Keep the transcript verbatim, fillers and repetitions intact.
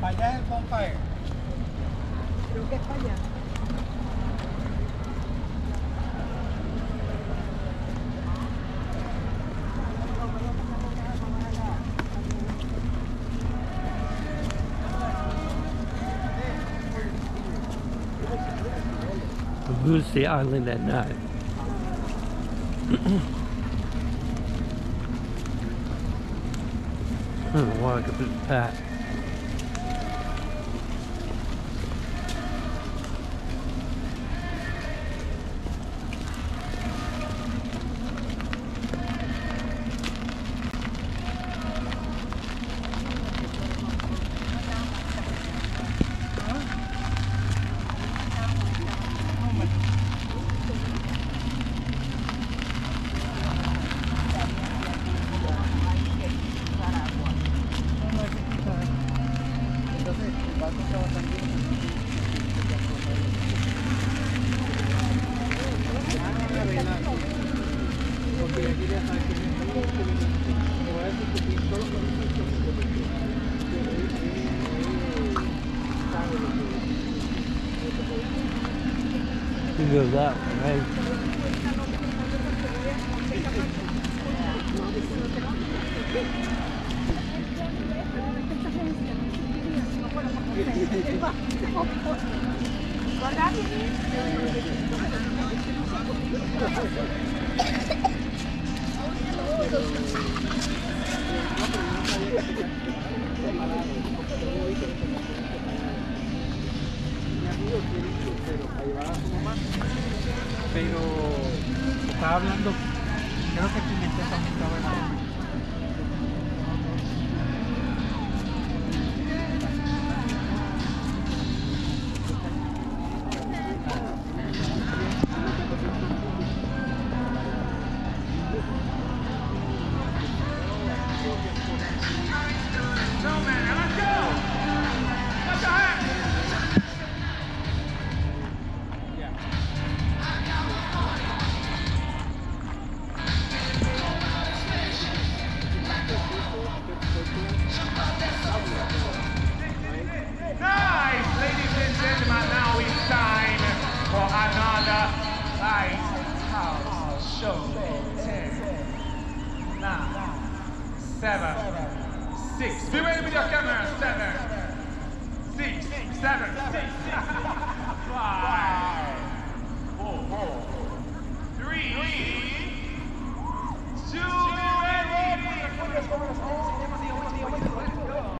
Para allá es el bonfire. Creo que es para allá. Lucy Island at night. The water could be packed. You can go that way, right? Pero estaba hablando, creo que Pimentel también estaba en la... Seven, six. Be ready with your camera. Seven, six, seven, six, five, four, three, two, be ready.